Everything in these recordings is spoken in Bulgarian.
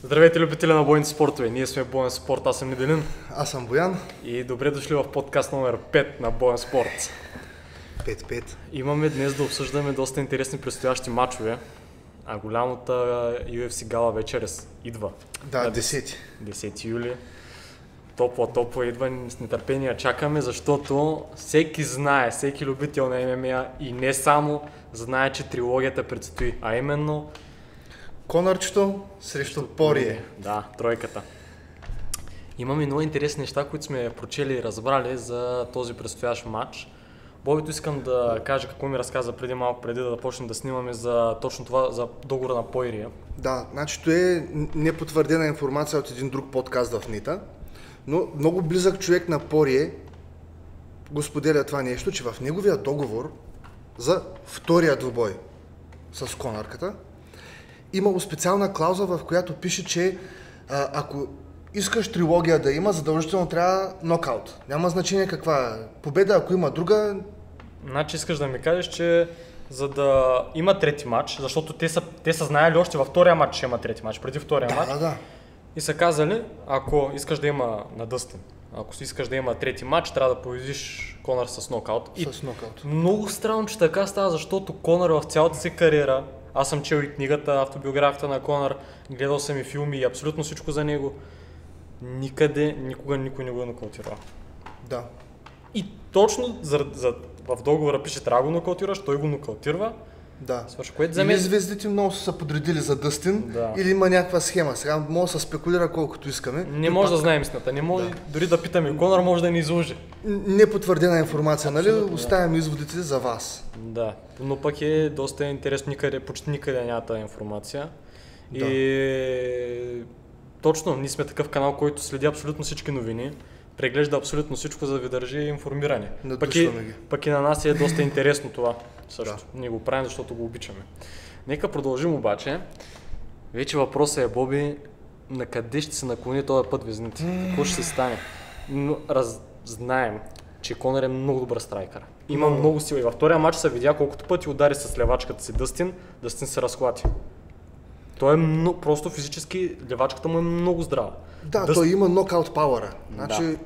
Здравейте, любители на бойните спортове! Ние сме Боен спорт, аз съм Неделин. Аз съм Боян. И добре дошли в подкаст номер 5 на Боен спорт. 5-5. Имаме днес да обсъждаме доста интересни предстоящи матчове, а голямата UFC гала вечер идва. Да, 10. 10 юли. Топла идва, с нетърпение чакаме, защото всеки знае, всеки любител на ММА и не само знае, че трилогията предстои, а именно Конърчето срещу Порие. Да, тройката. Имаме много интересни неща, които сме прочели и разбрали за този предстоящ матч. Бобито искам да кажа какво ми разказа преди малко, преди да почнем да снимаме за точно това, за договора на Порие. Да, значи това е непотвърдена информация от един друг подкаст в НИТА, но много близък човек на Порие го споделя това нещо, че в неговия договор за втория двубой с Конърката имало специална клауза, в която пише, че ако искаш трилогия да има, задължително трябва нокаут. Няма значение каква е победа, ако има друга. Значи искаш да ми кажеш, че за да има трети матч, защото те са знаели още във втория матч, че има трети матч, преди втория матч. Да. И са казали, ако искаш да има на Дъстин, ако искаш да има трети матч, трябва да победиш Конър с нокаут. С нокаут. Много странно, че така става, защото Конър в цялата си кариера, аз съм чел и книгата, автобиографията на Конър, гледал съм и филми и абсолютно всичко за него, никога никой не го е нокаутирал. Да. И точно в договора пише, трябва да го нокаутираш, той го нокаутирва. Да. Свърши, което за Или мен... звездите много са се подредили за Дъстин, Да. или има някаква схема. Сега може да се спекулира колкото искаме. Не може да знаем истината, не може дори да питаме Конър, може да ни излъже. Непотвърдена информация, нали? Абсолютно, Оставям изводите за вас. Да, но пък е доста интересно, почти никъде няма тази информация. Да. И точно, ние сме такъв канал, който следи абсолютно всички новини, преглежда абсолютно всичко, за да ви държи информирани. Пък и на нас е доста интересно това също. Да. Ние го правим, защото го обичаме. Нека продължим обаче. Вече въпросът е, Боби, на къде ще се наклони този път везните? Какво ще се стане? Но знаем, че Конър е много добър страйкър. Има много сила и във втория матч се видя колкото пъти удари с левачката си Дъстин се разклати. Той е много, просто физически левачката му е много здрава. Да, той има нокаут пауъра. Значи,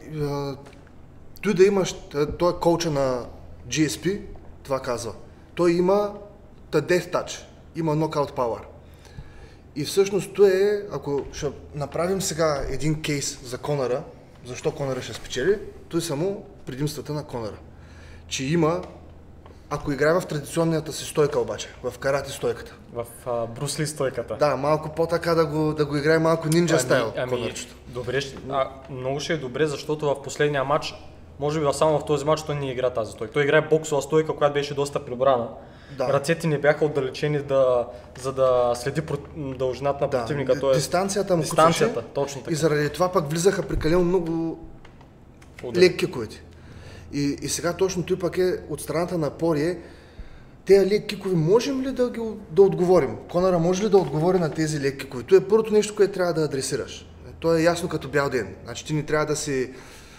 той да имаш, той е коуча на GSP, това казва. Той има death touch, има нокаут пауър. И всъщност той е, ако ще направим сега един кейс за Конъра, защо Конъра ще спечели, той само предимствата на Конъра. Че има, ако играе в традиционната си стойка обаче, в карате стойката. В Брусли стойката. Да, малко по-така да го играе малко нинджа стайл. Добре, много ще е добре, защото в последния матч, може би само в този матч той не игра тази стойка. Той играе боксова стойка, която беше доста прибрана. Да. Ръцете не бяха отдалечени за да следи дължината на противника. Да, дистанцията му точно така. И заради това пък влизаха прекалено много леки киковете. И сега точно той пък е от страната на Порие. Тези леки кикове можем ли да отговорим? Конъра може ли да отговори на тези леки кикове? Това е първото нещо, което трябва да адресираш. То е ясно като бял ден. Значи ти не трябва да си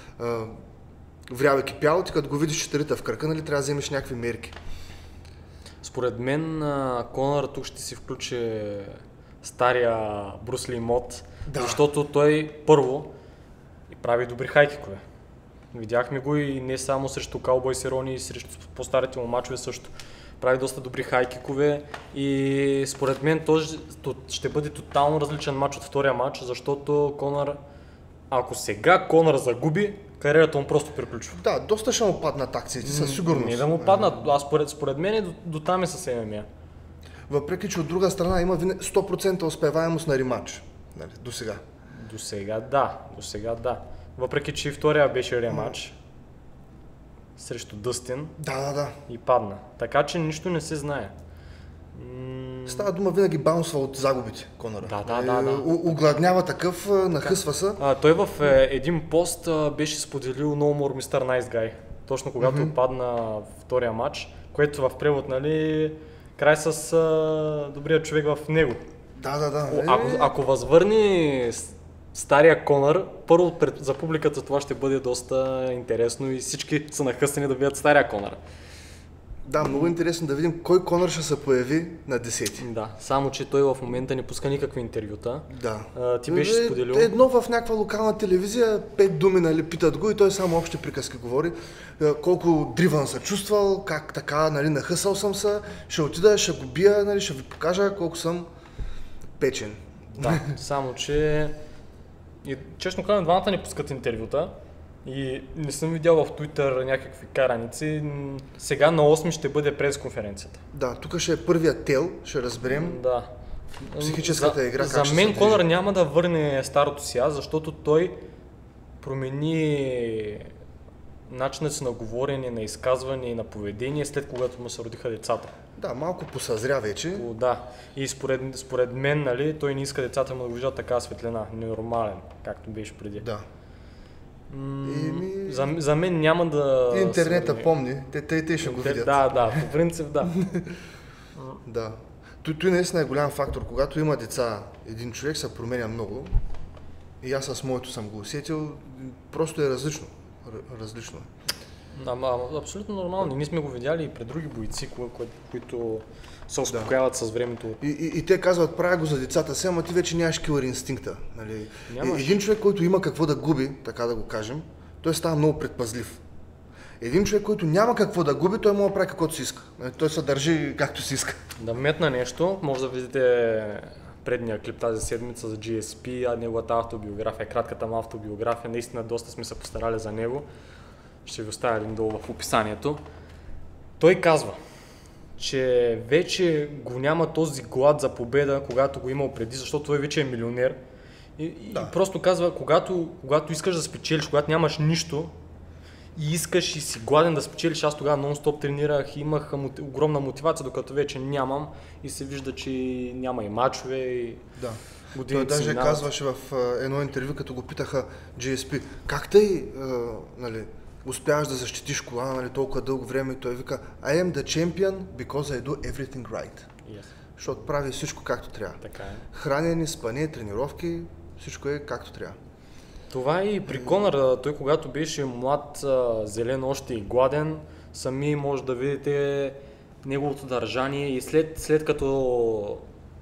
врял и кипял, ти като го видиш четирита в кръка, нали, трябва да вземеш някакви мерки. Според мен Конър тук ще си включи стария Брусли мод, защото той първо прави добри хайкикове. Видяхме го и не само срещу Cowboy Cerrone, и срещу по-старите му мачове също. Прави доста добри хайкикове и според мен този ще бъде тотално различен мач от втория мач, защото Конър, ако сега Конър загуби, кариерата му просто приключва. Да, доста ще му паднат акциите, със сигурност. Не да му паднат, според мен до там е с ММА. Въпреки, че от друга страна има 100% успеваемост на рематч, нали, до сега. До сега да. Въпреки, че и втория беше рематч срещу Дъстин. Да. И падна. Така че нищо не се знае. Става дума винаги баунсва от загубите, Конъра. Да. Огладнява такъв, нахъсва се. Той в един пост беше споделил No More Mr. Nice Guy. Точно когато падна втория матч, което в превод, нали, край с добрия човек в него. Да. Ако възвърни стария Конър, първо за публиката това ще бъде доста интересно и всички са нахъсани да видят стария Конър. Да, много интересно да видим кой Конър ще се появи на 10-ти. Да, само че той в момента не пуска никакви интервюта. Да. Ти беше споделил. Едно в някаква локална телевизия, 5 думи, нали, питат го и той само общи приказки говори. Колко дриван се чувствал, как така, нали, нахъсал съм се, ще отида, ще го бия, нали, ще ви покажа колко съм печен. Да, само че и, честно казвам, двамата не пускат интервюта и не съм видял в Twitter някакви караници. Сега на 8 ще бъде пресконференцията. Да, тук ще е първият тел, ще разберем. Да. Психическата игра как за ще мен се Конър движи. няма да върне старото си аз, защото той промени начинът си на говорене, на изказване и на поведение след когато му се родиха децата. Да, малко посъзря вече. Да. И според мен, нали, той не иска децата му да виждат така светлина, ненормален, както беше преди. Да. За мен няма да... Интернета помни, те ще го видят. Да, по принцип да. Да. Той наистина е голям фактор. Когато има деца, един човек се променя много. И аз с моето съм го усетил. Просто е различно. Различно. Абсолютно нормално. Ние сме го видяли и пред други бойци, които се успокояват с времето. И те казват, правя го за децата си, ама ти вече нямаш килър инстинкта. Нали? Един човек, който има какво да губи, така да го кажем, той става много предпазлив. Един човек, който няма какво да губи, той може да прави каквото си иска. Той се държи както си иска. Да метна нещо, може да видите предния клип тази седмица за GSP, неговата автобиография, кратката му автобиография, наистина доста сме се постарали за него. Ще ви оставя линк долу в описанието. Той казва, че вече го няма този глад за победа, когато го имал преди, защото той вече е милионер. И просто казва, когато искаш да спечелиш, когато нямаш нищо и искаш и си гладен да спечелиш, аз тогава нон-стоп тренирах и имах огромна мотивация, докато вече нямам и се вижда, че няма и мачове и години. Той даже казваше в едно интервю, като го питаха GSP, как тъй, нали, успяваш да защитиш кола, нали, толкова дълго време, и той вика, I am the champion because I do everything right. Yes. Защото прави всичко както трябва. Така е. Хранене, спане, тренировки, всичко е както трябва. Това и при Конър, той когато беше млад, зелен още и гладен, сами може да видите неговото държание и след като...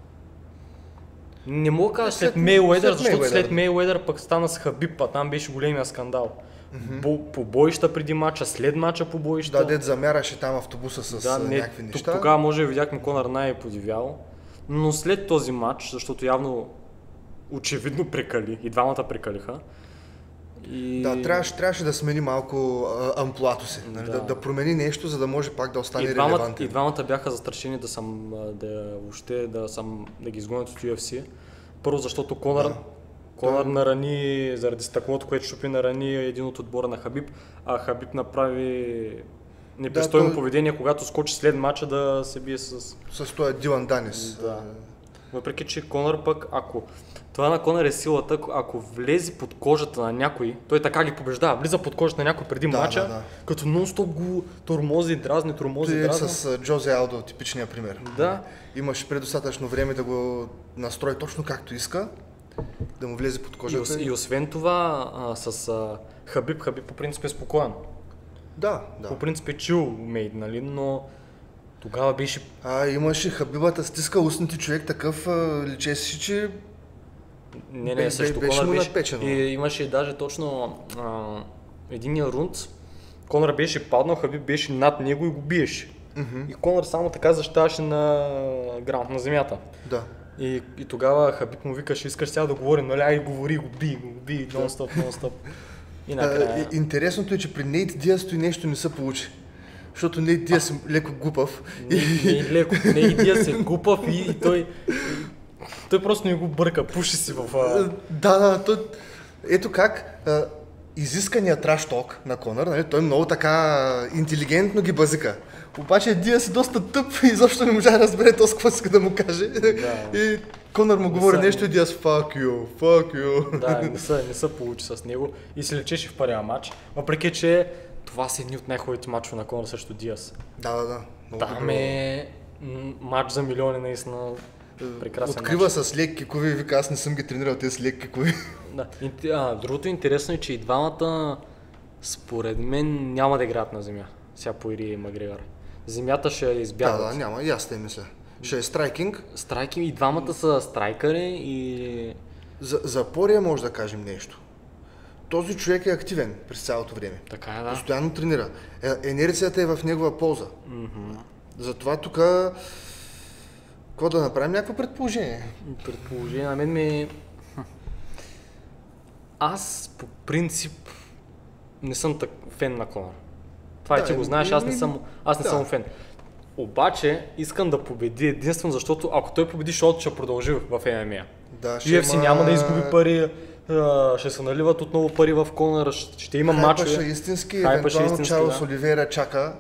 Не мога да кажа след Мейуедър, защото след Мейуедър пък стана с Хабиб, а там беше големия скандал. Побоища преди мача, след мача побоища. Да, дед замяраше там автобуса с някакви неща. Тогава може би видяхме Конър най-подивял, но след този матч, защото явно очевидно прекали, и двамата прекалиха. Да, трябваше да смени малко амплуато си, нали? Да промени нещо, за да може пак да остане релевантен. И двамата бяха застрашени да ги изгонят от UFC. Първо, защото Конър нарани, заради стъклото, което щупи, нарани един от отбора на Хабиб, а Хабиб направи непристойно поведение, когато скочи след мача да се бие с този Дилан Данис. Да. Въпреки че Конър пък, ако това на Конър е силата, ако влезе под кожата на някой, той така ги побеждава, влиза под кожата на някой преди мача, като нон-стоп го тормози, дразни. С Джозе Алдо, типичния пример. Да. Имаш предостатъчно време да го настрои точно както иска, да му влезе под кожата. И освен това, с Хабиб по принцип е спокоен. Да. По принцип е chill-made, нали, но тогава беше... Имаше Хабибата стиска устните човек такъв, личеше, че... Не, също Конър беше... И имаше даже точно единия рунд, Конър беше паднал, Хабиб беше над него и го биеше. И Конър само така защитаваше на граунд, на земята. Да. И тогава Хабиб му викаше, искаш сега да говорим, нали, ай говори, го би, нон-стоп. И накрая... Интересното е, че при Нейт Диас той нещо не се получи. Защото Нейт Диас е леко глупав. Нейт Диас е глупав и той просто не го бърка, пуши си в... Ето как изискания траш ток на Конър, нали, той много така интелигентно ги базика. Обаче Диас е доста тъп и защо не можа да разбере този какво иска да му каже. И Конър му говори нещо и Диас fuck you. Да, не се получи с него и се лечеше в първия матч, въпреки че това са едни от най-хубавите матчове на Конър срещу Диас. Да. Там е матч за милиони, наистина прекрасен Открива матч. с леки кикови и вика, аз не съм ги тренирал тези с леки кикови. Да. Другото интересно е, че и двамата според мен няма да играят на земя. Сега по Ири и Макгрегор. земята ще я избягват. Да, няма, и аз те мисля. Ще е страйкинг. Страйкинг и двамата са страйкъри и... За Пория може да кажем нещо. Този човек е активен през цялото време. Така е, да. Постоянно тренира. Енерцията е в негова полза. Затова тук... Какво да направим? Някакво предположение. Предположение на мен ми... Аз по принцип не съм фен на Конър. Това ти го знаеш, аз не съм фен. Обаче искам да победи единствено, защото ако той победи, шоуто ще продължи в MMA. Да, UFC няма да изгуби пари, ще се наливат отново пари в Конър, ще има мачове. Хайпа ще истински, евентуално Чарлз Оливейра чака.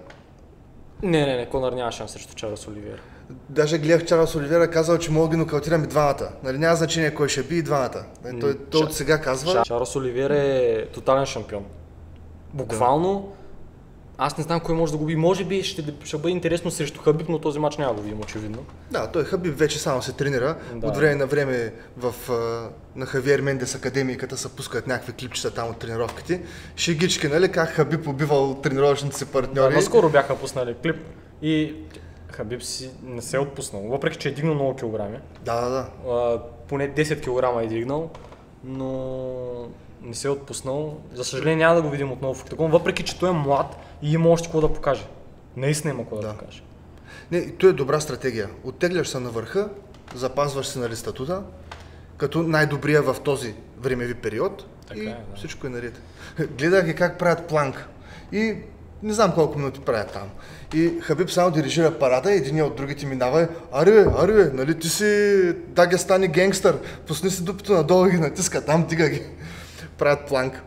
Не, Конър няма шанс срещу Чарлз Оливейра. Даже гледах Чарлз Оливейра казал, че мога да ги нокаутираме двамата. Нали, няма значение кой ще би и двамата. Той от сега казва. Чарлз Оливейра е тотален шампион. Буквално. Аз не знам кой може да го би. Може би ще бъде интересно срещу Хабиб, но този мач няма да го видим очевидно. Да, той Хабиб вече само се тренира. От време на време на Хавиер Мендес академиката се пускат някакви клипчета там от тренировките. Шегички, нали, как Хабиб убивал тренировъчните си партньори. Наскоро бяха пуснали клип и Хабиб си не се е отпуснал. Въпреки че е дигнал много килограми. Да. Поне 10 кг е дигнал, но не се е отпуснал. За съжаление няма да го видим отново в октагон, въпреки че той е млад и има още какво да покаже. Наистина има какво да покаже. Не, то е добра стратегия. Оттегляш се на върха, запазваш се нали статута, като най-добрия в този времеви период всичко е наред. Гледах ги как правят планк и не знам колко минути правят там. И Хабиб само дирижира парада, един от другите минава аре, нали ти си дагестани генгстър, пусни си дупето надолу и ги натиска, там дига ги. Правят планк.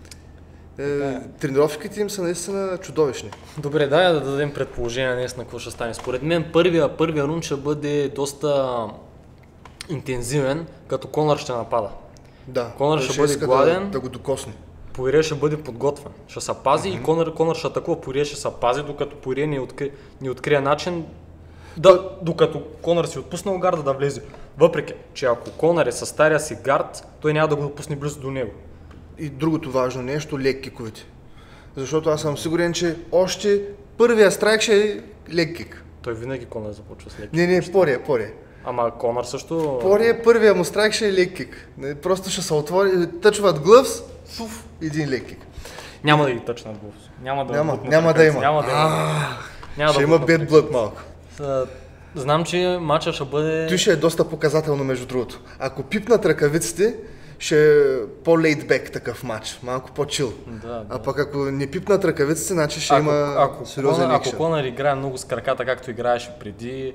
Тренировките им са наистина чудовищни. Добре, да дадем предположение наистина какво ще стане. Според мен първия рунд ще бъде доста интензивен, като Конър ще напада. Да, Конър ще бъде гладен, да го докосне. Поирия ще бъде подготвен, ще се пази и Конър ще атакува, Поирия ще се пази, докато Поирия ни открие начин, докато Конър си отпуснал гарда да влезе. Въпреки, че ако Конър е със стария си гард, той няма да го допусне близо до него. И другото важно нещо, лек киковете. Защото аз съм сигурен, че още първия страйк ще е лек кик. Той винаги Конър започва с лек кик. Не, Пория. Ама Конър също... Пория, първия му страйк ще е лек кик. Просто ще се отвори, тъчват глъвс, един лек кик. Няма да ги тъчнат глъвс. Няма да има. Ще има bad blood малко. Знам, че матча ще бъде... Той ще е доста показателно между другото. Ако пипнат ръкавиците, ще е по-лейтбек такъв матч, малко по-чил. А пък ако не пипнат ръкавиците, значи ще има сериозен екшен. Ако Конър играе много с краката, както играеше преди,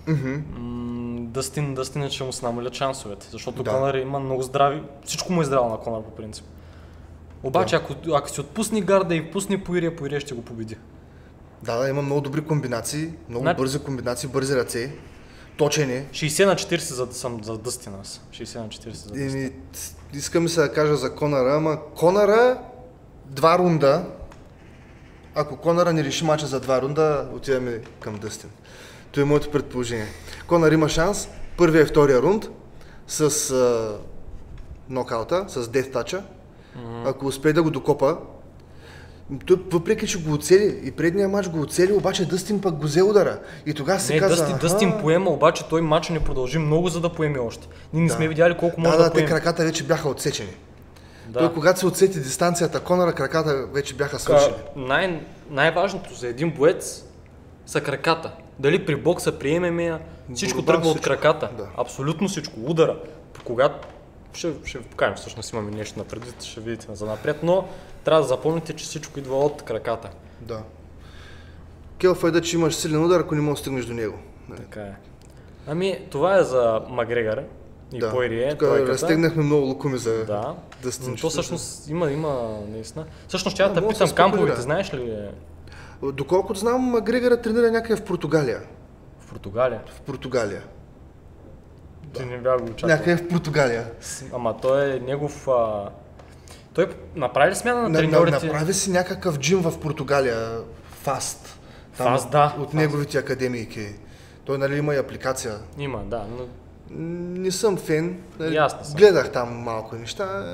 Дъстин ще му се намалят шансовете, защото Конър има много здрави, всичко му е здраво на Конър по принцип. Обаче ако си отпусни гарда и пусне Поирия ще го победи. Да, има много добри комбинации, много бързи комбинации, бързи ръце. Точен е. 60/40 за Дъстин аз. 60/40 за Дъстин. Искам се да кажа за Конъра, ама Конъра 2 рунда. Ако Конъра не реши мача за 2 рунда, отиваме към Дъстин. Това е моето предположение. Конър има шанс, първия и втория рунд с нокаута, с дефтача. Ако успее да го докопа, въпреки че го оцели и предния матч го оцели, обаче Дъстин пък го взе удара. И тогава се каза... Дъстин поема, обаче той матч не продължи много, за да поеме още. Ние не сме видяли колко може да поеме. Те краката вече бяха отсечени. Той когато се отсети дистанцията, Конъра краката вече бяха свършени. Най-важното за един боец са краката. Дали при бокса, при ММА, всичко тръгва от краката. Да. Абсолютно всичко. Удара. Когато ще ви покажем, всъщност имаме нещо напред, ще видите за напред, но трябва да запомните, че всичко идва от краката. Да. Келф е да, че имаш силен удар, ако не можеш да стигнеш до него. Така е. Ами, това е за Макгрегор и Поирие. Тук разтегнахме много лукуми за Дъстин. Но то всъщност има наистина. Всъщност ще да питам камповете, знаеш ли? Доколкото знам, Макгрегор тренира някъде в Португалия. В Португалия? В Португалия. Ти не бях го очаквал. Някъде в Португалия. Ама той е негов... Той направи ли смяна на треньорите? Направи си някакъв джим в Португалия. Фаст. Фаст, да. От неговите академийки. Той нали има и апликация. Има, да. Но... Не съм фен. Ясно съм. Гледах там малко неща.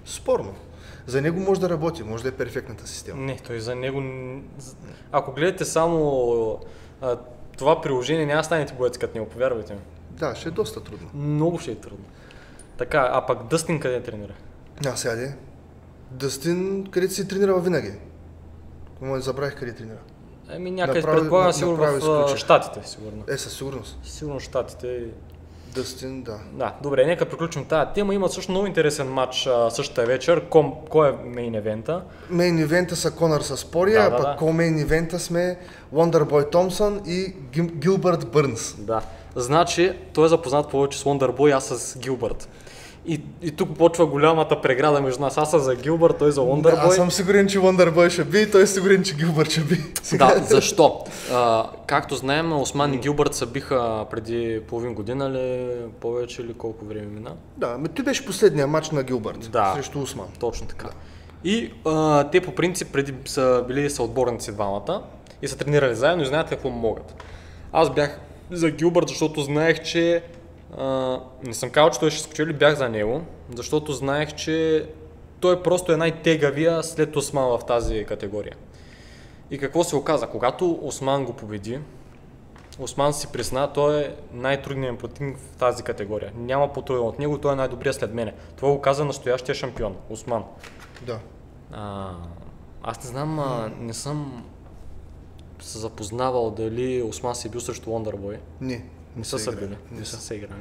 Спорно. За него може да работи, може да е перфектната система. Не, той за него... Ако гледате само това приложение, няма станете боец като него, повярвайте ми. Да, ще е доста трудно. Много ще е трудно. Така, а пък Дъстин къде тренира? Сега Дъстин, където си тренирал винаги. Не забравих къде тренира. Някъде предполагам сигурно в Щатите, сигурно. Със сигурност. Сигурно Щатите. Дъстин, да. Да, добре, нека приключим тази тема. Има също много интересен матч същата вечер. Кой е мейн евента? Мейн евента са Конър с Пория, а пък ко-мейн евента сме Wonderboy Томпсън и Гилбърт Бърнс. Да, значи той е запознат повече с Wonderboy, аз с Гилбърт. И тук почва голямата преграда между нас. Аз съм за Гилбърт, той за Wonderboy. Аз съм сигурен, че Wonderboy ще би и той е сигурен, че Гилбърт ще би. Да, защо? Както знаем, Осман и Гилбърт се биха преди половин година ли, повече или колко време мина? Да, ти беше последния матч на Гилбърт срещу Осман. Точно така. Да. И те по принцип преди са били съотборници двамата и са тренирали заедно и знаят какво могат. Аз бях за Гилбърт, защото знаех, че не съм казал, че той ще спечели, бях за него, защото знаех, че той просто е най-тегавия след Осман в тази категория. И какво се оказа? Когато Осман го победи, Осман си призна, той е най-трудният противник в тази категория. Няма по-труден от него, той е най-добрият след мене. Това го каза настоящия шампион, Осман. Да. Аз не знам, не съм се запознавал дали Осман си е бил срещу Wonderboy. Не са били, не са се играли.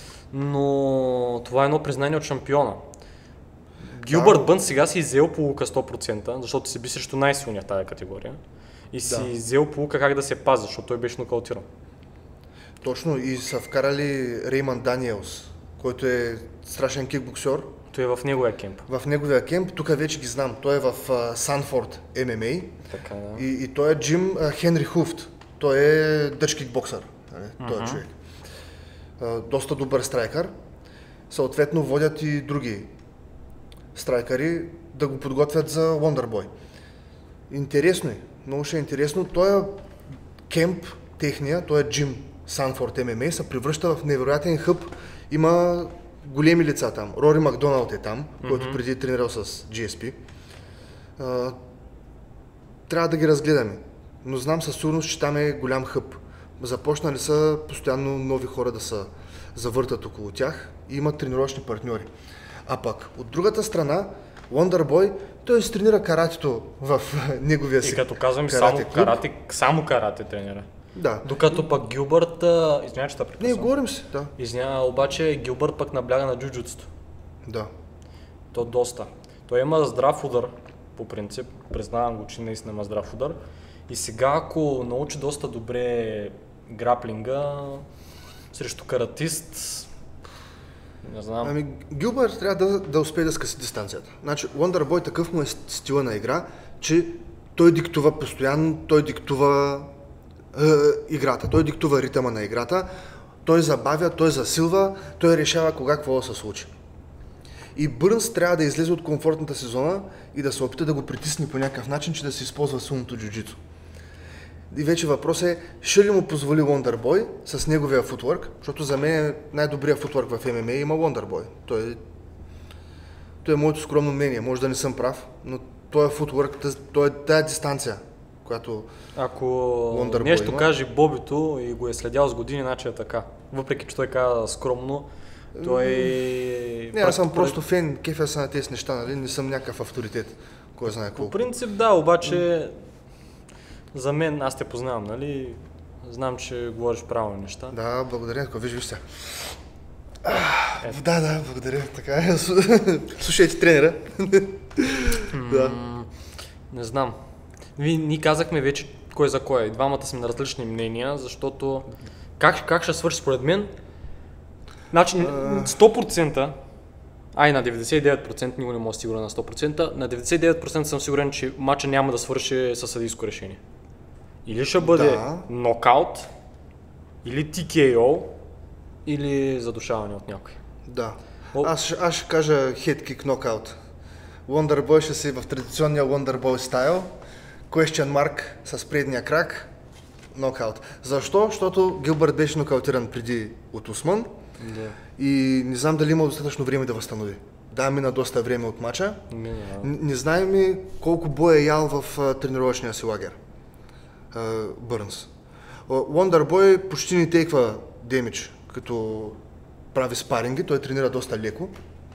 Но това е едно признание от шампиона. Гилбърт Бърнс сега си иззел полука 100%, защото си би срещу най-силния в тази категория. И си иззел полука как да се пази, защото той беше нокаутиран. Точно, и са вкарали Рейман Даниелс, който е страшен кикбоксер. Той е в неговия кемп. В неговия кемп, тук вече ги знам. Той е в Санфорд ММА. Така, да. И той е Джим Хенри Хуфт. Той е дъч кикбоксър. Той е човек. Доста добър страйкър. Съответно водят и други страйкъри да го подготвят за Wonderboy. Интересно е. Много ще е интересно. Той е кемп техния, той е Джим Санфорд ММА, се превръща в невероятен хъб. Има големи лица там. Рори Макдоналд е там, който преди е тренирал с GSP. Трябва да ги разгледаме. Но знам със сигурност, че там е голям хъб. Започнали са постоянно нови хора да се завъртат около тях и имат тренировъчни партньори. А пък от другата страна, Wonderboy, той се тренира каратето в неговия си. И като казвам само карате тренира. Да. Докато пък Гилбърт, извиня, че те прекъсвам. Не, говорим си, да. Извиня, обаче Гилбърт пък набляга на джуджуцето. Да. То доста. Той има здрав удар, по принцип, признавам го, че наистина има здрав удар. И сега, ако научи доста добре граплинга срещу каратист, не знам. Гилбърт трябва да успее да скъси дистанцията. Значи, Wonderboy такъв му е стила на игра, че той диктува постоянно, той диктува играта, той диктува ритъма на играта, той забавя, той засилва, той решава кога какво да се случи. И Бърнс трябва да излезе от комфортната си зона и да се опита да го притисне по някакъв начин, че да се използва силното джуджито. И вече въпрос е, ще ли му позволи Wonderboy с неговия футворк, защото за мен най-добрият футворк в ММА има Wonderboy. Той е моето скромно мнение, може да не съм прав, но той е футворк, той е тая дистанция, която ако Wonderboy нещо има. каже Бобито и го е следял с години, значи е така. Въпреки че той каза скромно, той... Не, аз съм просто фен, кефя са на тези неща, нали? Не съм някакъв авторитет, кой знае колко. По принцип да, обаче за мен, аз те познавам, нали? Знам, че говориш правилни неща. Да, благодаря, виж се. Да, благодаря, така е. Слушайте тренера. Да. Не знам. Ние казахме вече кой за кой. Двамата сме на различни мнения, защото как ще свърши според мен? Значи 100%, на 99% никога не мога да сигурен на 100%, на 99% съм сигурен, че матча няма да свърши със съдийско решение. Или ще бъде нокаут, или TKO, или задушаване от някой. Да. Аз ще кажа хедкик нокаут. Wonderboy ще си в традиционния Wonderboy стайл. Question mark с предния крак. Нокаут. Защо? Защото Гилбърт беше нокаутиран преди от Осман. Да. и не знам дали има достатъчно време да възстанови. Да, мина доста време от мача. Не знаем и колко бой е ял в тренировъчния си лагер. Бърнс. Wonderboy почти не тейква демидж, като прави спаринги, той тренира доста леко.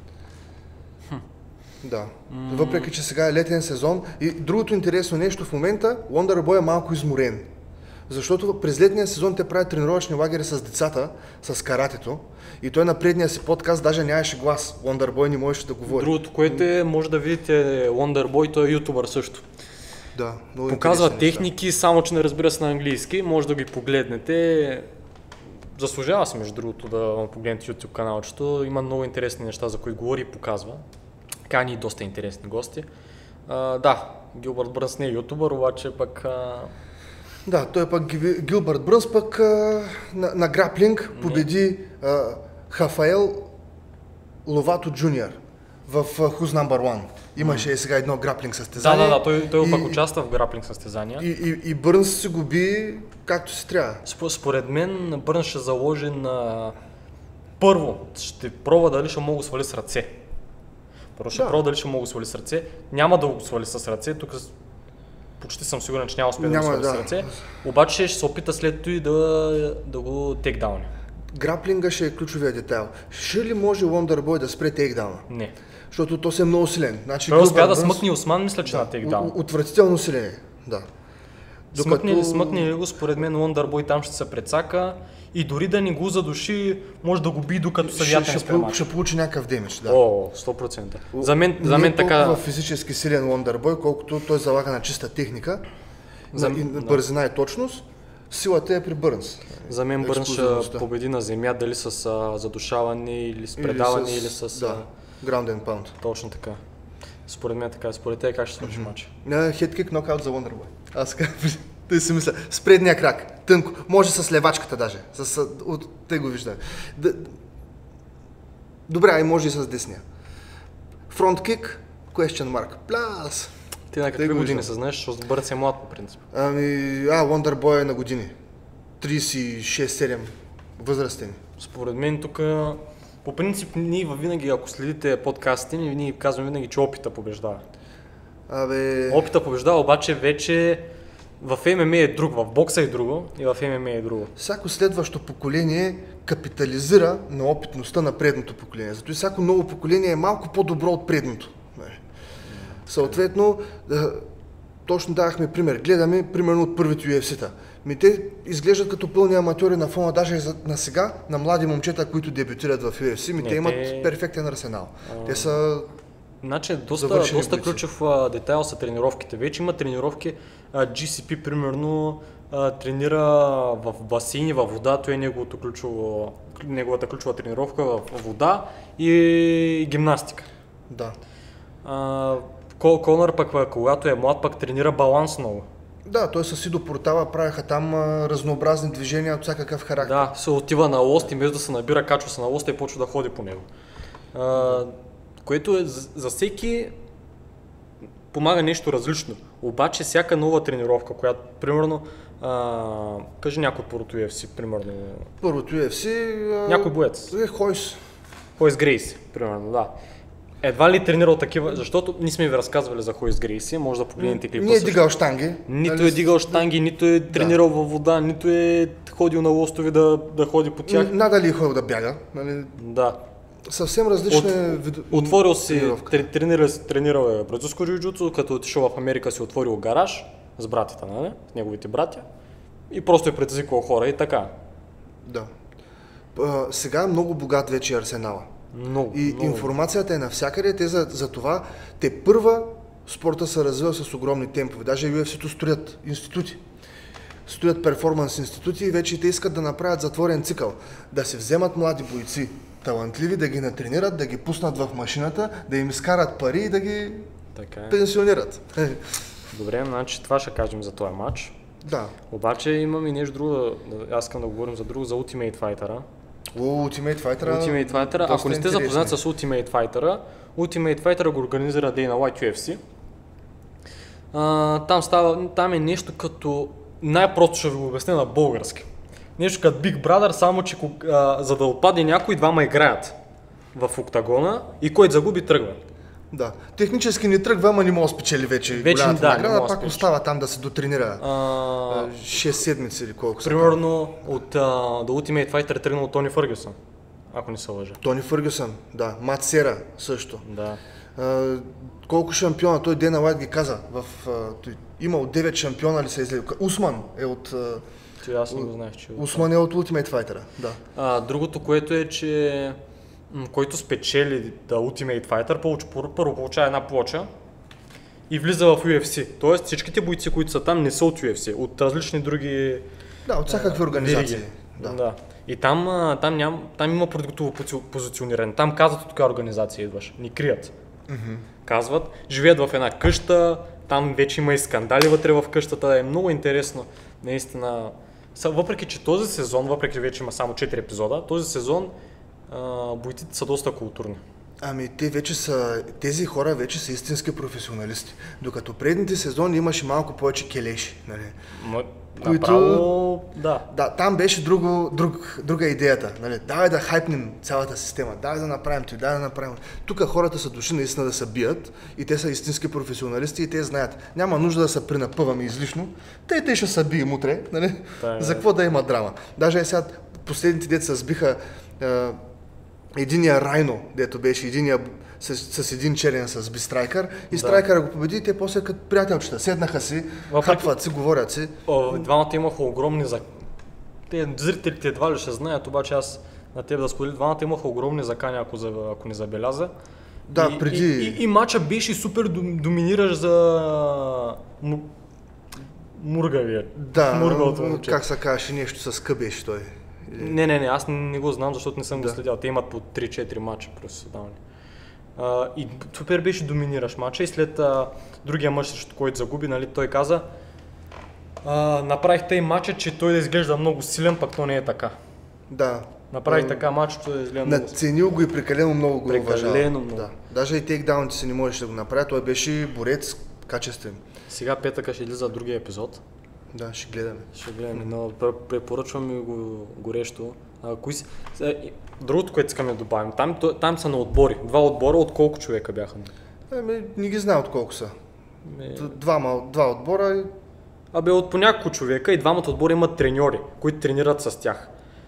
Да. Въпреки, че сега е летен сезон. И другото интересно нещо в момента, Wonderboy е малко изморен. Защото през летния сезон те правят тренировъчни лагери с децата, с каратето. И той на предния си подкаст даже нямаше глас. Wonderboy не можеше да говори. Другото, което е, може да видите Wonderboy, той е ютубър също. Да, показва техники, само че не разбира се на английски. Може да ги погледнете. Заслужава се, между другото, да погледнете YouTube каналчето. Има много интересни неща, за които говори и показва. Кани и доста интересни гости. Да, Гилбърт Бърнс не е ютубър, обаче пък... Да, той пък Гилбърт Бърнс пък на граплинг победи Хафаел Ловато Джуниор в Who's Number One. Имаше сега едно граплинг състезание. Да, той пък участва в граплинг състезания. И Бърнс се губи както си трябва. Според мен Бърнс ще заложи на... Първо, ще пробва дали ще мога да свали с ръце. Пробва дали ще мога да свали с ръце. Няма да го свали с ръце, тук почти съм сигурен, че няма успее да го свали с ръце. Обаче ще се опита след това и да го тейкдауни. Граплинга ще е ключовия детайл. Ще ли може Wonderboy да спре тейкдауна? Не. Защото то е много силен. Значи, той успя да смъкне Осман, мисля, че на тейкдаун. Отвратително силен, да. Смъкне ли го, според мен Wonderboy там ще се прецака и дори да не го задуши, може да го би докато съдията не спре мача. Ще получи някакъв демидж, да. 100%. За мен така... Не толкова физически силен Wonderboy, колкото той залага на чиста техника, бързина и точност. Силата е при Бърнс. За мен Бърнс ще победи на земя, дали с задушаване или с предаване или с... Ground and pound. Точно така. Според мен така. Според те как ще свърши матча? Хедкик, нокаут за Wonderboy. Аз тъй си мисля. С предния крак. Тънко. Може с левачката даже. Те го виждаме. Добре, и може и с десния. Фронткик, question mark. Пляс. Ти на какви години се знаеш, защото Бърнс е млад по принцип? Wonderboy е на години. 36-7 възрастен. Според мен тук, по принцип, ние винаги, ако следите подкастите, ние казваме винаги, че опита побеждава. Опита побеждава, обаче вече в ММА е друг, в бокса е друго и в ММА е друго. Всяко следващо поколение капитализира на опитността на предното поколение. Зато и всяко ново поколение е малко по-добро от предното. Съответно, точно давахме пример. Гледаме примерно от първите UFC-та. Те изглеждат като пълни аматьори на фона, даже на сега, на млади момчета, които дебютират в UFC, те имат перфектен арсенал. Те са... Значи, доста ключов детайл са тренировките. Вече има тренировки, GCP примерно тренира в басейни, във вода, това е неговата ключова тренировка в вода и гимнастика. Да. Конър пък, когато е млад, пък тренира баланс много. Да, той със Сидо Портала правиха там разнообразни движения от всякакъв характер. Да, се отива на лост и вместо да се набира, качва се на лоста и почва да ходи по него. Което е за всеки помага нещо различно. Обаче всяка нова тренировка, която примерно, кажи някой първото UFC, примерно. Първото UFC... някой боец. Хойс Грейси, примерно, да. Едва ли тренирал такива, защото ние сме ви разказвали за Хойс Грейси, може да погледнете клипа. Не е дигал щанги. Нито е дигал щанги, нито е тренирал във вода, нито е ходил на лостови да ходи по тях. Надали е ходил да бяга. Нали? Да. Съвсем различни отворил си, тренирал е бразилско джиу-джитсу, като отишъл в Америка си отворил гараж с братята, нали? С неговите братя и просто е предизвиквал хора и така. Да. Сега е много богат вече арсенала. Много. Информацията е навсякъде, те за това те първа спорта се развива с огромни темпове. Даже UFC-то строят институти. Строят перформанс институти и вече те искат да направят затворен цикъл. Да се вземат млади бойци, талантливи, да ги натренират, да ги пуснат в машината, да им изкарат пари и да ги пенсионират. Добре, значи това ще кажем за този матч. Да. Обаче имам и нещо друго, аз искам да говорим за друго, за Ultimate Fighter-а. Ultimate Fighter-а. Ако не сте запознат с Ultimate Fighter-а, Ultimate Fighter-а го организира Dana White UFC. Там е нещо като... Най-просто ще ви го обясня на български. нещо като Big Brother, само че за да отпадне някой, двама играят в октагона и който загуби тръгва. Да. Технически не тръгва, ама не може да спечели вече голямата награда, пак остава там да се дотренира 6 седмици или колко са. Примерно от The Ultimate Fighter е тръгнал Тони Фъргюсън, ако не се лъжа. Тони Фъргюсън, да. Мат Сера също. Да. Колко шампиона, той Дена Уайт ги каза, имал 9 шампиона ли се излезе. Усман е от... Аз не го знаех, че Усман е от Ultimate Fighter, да. Другото, което е, че който спечели The Ultimate Fighter, първо получава една плоча и влиза в UFC. Тоест всичките бойци, които са там, не са от UFC, от различни други... Да, от всякакви организации. Да. И там има продуктово позициониране. Там казват от коя организация идваш, ни крият. Казват, живеят в една къща, там вече има и скандали вътре в къщата, е много интересно. Наистина, въпреки че този сезон, въпреки вече има само 4 епизода, този сезон бойците са доста културни. Ами тези хора вече са истински професионалисти. Докато предните сезони имаше малко повече келеши, нали? Направо, да. Да, там беше друга идеята, нали? Давай да хайпнем цялата система, давай да направим това, давай да направим. Тук хората са дошли наистина да се бият и те са истински професионалисти и те знаят. Няма нужда да се пренапъваме излишно. Те ще се бием утре, нали? За какво да има драма? Даже сега последните деца сбиха единия Райно, дето беше единия с един черен с би Страйкър и Страйкъра го победи и те после като приятелчета седнаха си, хапват си, говорят си. Двамата имаха огромни зрителите едва ли ще знаят, обаче аз на теб да споделя, двамата имаха огромни закани, ако не забеляза. Да, преди... И матча беше супер доминиращ за Мургавия. Да, как се казваше, нещо с К беше той. Не, аз не го знам, защото не съм го следял. Те имат по 3-4 матча професионални. И супер беше доминиращ матча и след другия мъж, срещу който загуби, нали, той каза направих тъй матча, че той да изглежда много силен, пък то не е така. Да. Направих така матч, че той да изглежда много силен. Надценил го и прекалено много го уважава. Много. Да. Даже и тейкдауните си не можеш да го направи, той беше борец качествен. Сега петъка ще излиза другия епизод. Да, ще гледаме. Но препоръчвам го горещо. Другото, което искаме да добавим, там са на отбори. 2 отбора, от колко човека бяха? Не ги знам от колко са. 2 отбора. От по няколко човека и 2 отбора имат треньори, които тренират с тях.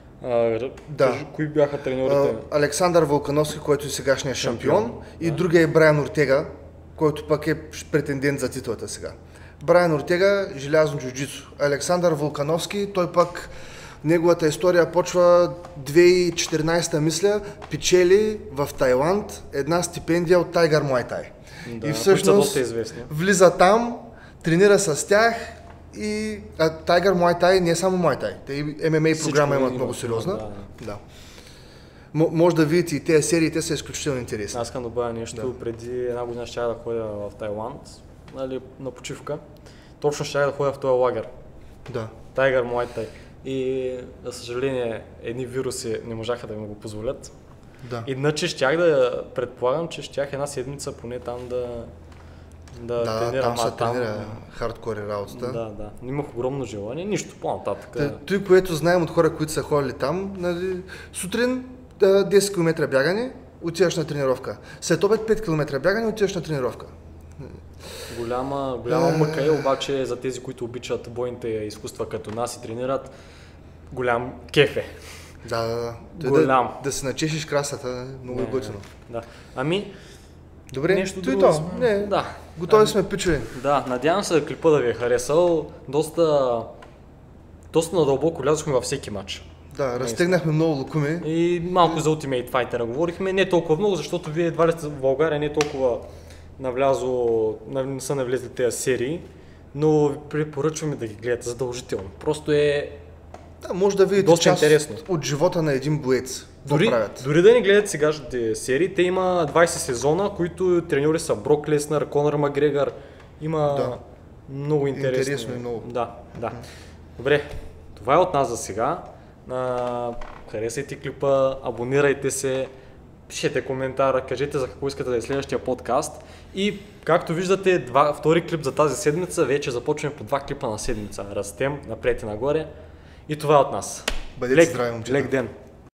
Кои бяха треньорите? Александър Волкановски, който е сегашният шампион, и другия е Брайан Ортега, който пък е претендент за титлата сега. Брайан Ортега, желязно джуджицу. Александър Волкановски, той пък, неговата история почва 2014, мисля, печели в Тайланд една стипендия от Tiger Muay Thai. Да, и всъщност влиза там, тренира с тях и Tiger Muay Thai не е само Muay Thai. Те и MMA програма имат много сериозна. Да. Може да видите и тези серии, те са изключително интересни. Аз искам да добавя нещо. Преди една година ще да ходя в Тайланд, на почивка. Точно ще да ходя в този лагер. Да. Tiger Muay Thai. И, за съжаление, едни вируси не можаха да ми го позволят. Да. Иначе щях да предполагам, че щях една седмица поне там да тренирам. Там се тренира хардкори работата. Да. Имах огромно желание, нищо по-нататък. Той, което знаем от хора, които са ходили там, нали, сутрин 10 км бягане, отиваш на тренировка. След обед 5 км бягане, отиваш на тренировка. Голяма мъка е, обаче за тези, които обичат бойните изкуства като нас и тренират, голям кеф е. Да. Голям. Да се начешиш красата, много е готино. Да. Добре, нещо друго. Готови сме, пичове. Да, надявам се клипа да ви е харесал. Доста надълбоко лязохме във всеки матч. Да, разтегнахме много лукуми. И малко за Ultimate Fighter говорихме, не толкова много, защото вие едва ли сте в България, не толкова не са навлезли тези серии, но ви препоръчваме да ги гледате задължително. Просто е може да видите част интересно от живота на един боец. Дори да не гледате сегашните серии, те има 20 сезона, които треньори са Брок Леснър, Конор Макгрегор. Има много интересно. Интересно и много. Да. Добре, това е от нас за сега. Харесайте клипа, абонирайте се, пишете коментар, кажете за какво искате да е следващия подкаст. И както виждате, втори клип за тази седмица, вече започваме по 2 клипа на седмица. Растем напред и нагоре. И това е от нас. Бъдете здрави, момчета. Лек ден.